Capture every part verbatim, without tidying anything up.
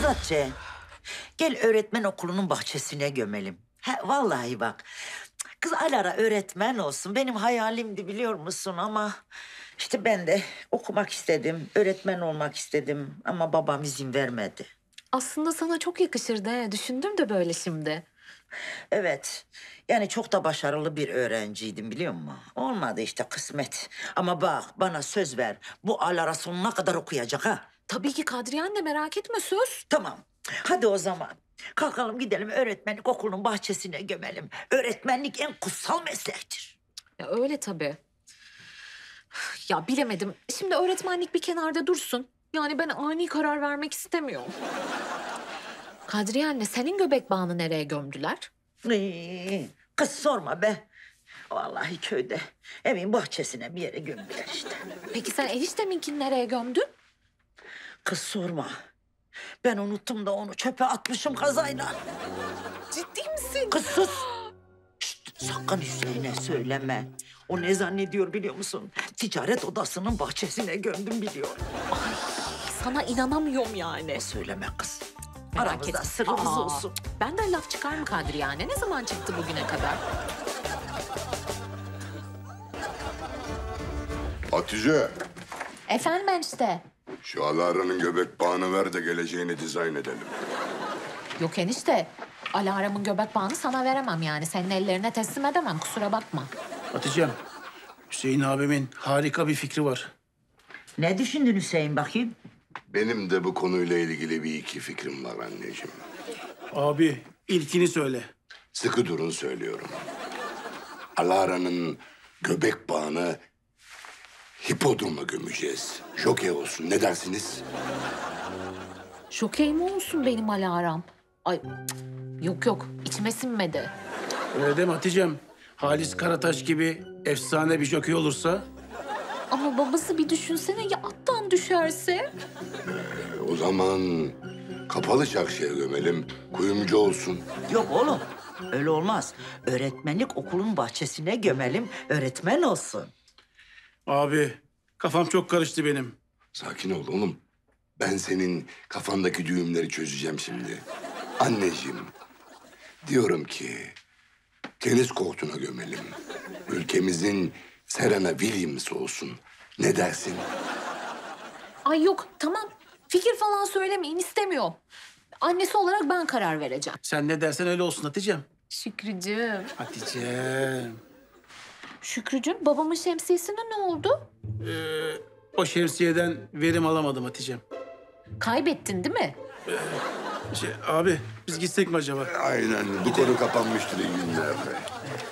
Hatice, gel öğretmen okulunun bahçesine gömelim. He, vallahi bak, kız Alara öğretmen olsun. Benim hayalimdi biliyor musun ama... işte ben de okumak istedim, öğretmen olmak istedim ama babam izin vermedi. Aslında sana çok yakışırdı he. Düşündüm de böyle şimdi. Evet, yani çok da başarılı bir öğrenciydim biliyor musun? Olmadı işte kısmet. Ama bak bana söz ver, bu Alara sonuna kadar okuyacak ha. Tabii ki Kadriye anne, merak etme, söz. Tamam, hadi o zaman. Kalkalım gidelim öğretmenlik okulunun bahçesine gömelim. Öğretmenlik en kutsal meslektir. Ya öyle tabii. Ya bilemedim. Şimdi öğretmenlik bir kenarda dursun. Yani ben ani karar vermek istemiyorum. Kadriye anne, senin göbek bağını nereye gömdüler? Ee, kız sorma be. Vallahi köyde evin bahçesine bir yere gömdüler işte. Peki sen enişteminkini nereye gömdün? Kız sorma. Ben unuttum da onu çöpe atmışım kazayla. Ciddi misin? Kız sus. Şşt, sakın Hüseyin'e söyleme. O ne zannediyor biliyor musun? Ticaret odasının bahçesine gömdüm biliyor. Ay, sana inanamıyorum yani. Söyleme kız. Merak Aramızda etme. sırrımız Aa, olsun. Benden laf çıkar mı Kadriye anne? Ne zaman çıktı bugüne kadar? Hatice, Efendim ben işte. şu Alara'nın göbek bağını ver de geleceğini dizayn edelim. Yok enişte. Alara'mın göbek bağını sana veremem yani. Senin ellerine teslim edemem, kusura bakma. Hatice'm, Hüseyin abimin harika bir fikri var. Ne düşündün Hüseyin bakayım? Benim de bu konuyla ilgili bir iki fikrim var anneciğim. Abi, ilkini söyle. Sıkı durun söylüyorum. Alara'nın göbek bağını hipodroma gömeceğiz. Jokey olsun, ne dersiniz? Şokey mi olsun benim Alara'm? Ay cık, yok yok, içime sinmedi. Öyle deme Hatice'm. Halis Karataş gibi efsane bir jokey olursa... Ama babası bir düşünsene, ya attan düşerse? E, o zaman kapalı çarşıya gömelim, kuyumcu olsun. Yok oğlum, öyle olmaz. Öğretmenlik okulun bahçesine gömelim, öğretmen olsun. Abi, kafam çok karıştı benim. Sakin ol oğlum. Ben senin kafandaki düğümleri çözeceğim şimdi. Anneciğim, diyorum ki tenis kortuna gömelim. Ülkemizin Serena Williams olsun. Ne dersin? Ay yok, tamam. Fikir falan söylemeyin, istemiyorum. Annesi olarak ben karar vereceğim. Sen ne dersen öyle olsun Hatice'm. Şükrücüğüm. Hatice'm. Şükrücüğüm, babamın şemsiyesine ne oldu? Ee, o şemsiyeden verim alamadım Hatice'm. Kaybettin değil mi? Şey, abi, biz gitsek mi acaba? Aynen, bu konu kapanmıştır iyi günlerde.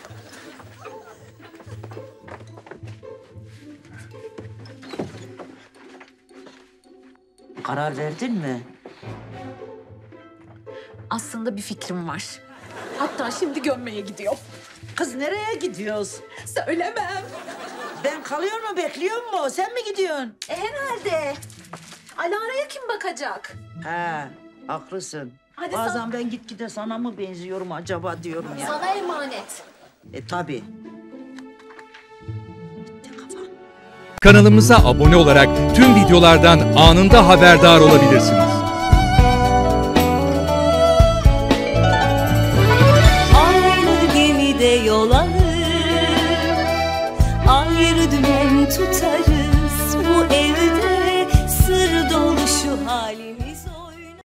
Karar verdin mi? Aslında bir fikrim var. Hatta şimdi gömmeye gidiyorum. Kız nereye gidiyoruz? Söylemem. Ben kalıyor mu, bekliyor mu? Sen mi gidiyorsun? E, herhalde. Alara'ya kim bakacak? He, haklısın. Hadi Bazen sen- ben gitgide sana mı benziyorum acaba diyorum ya. Sana emanet. E tabii. Kanalımıza abone olarak tüm videolardan anında haberdar olabilirsiniz.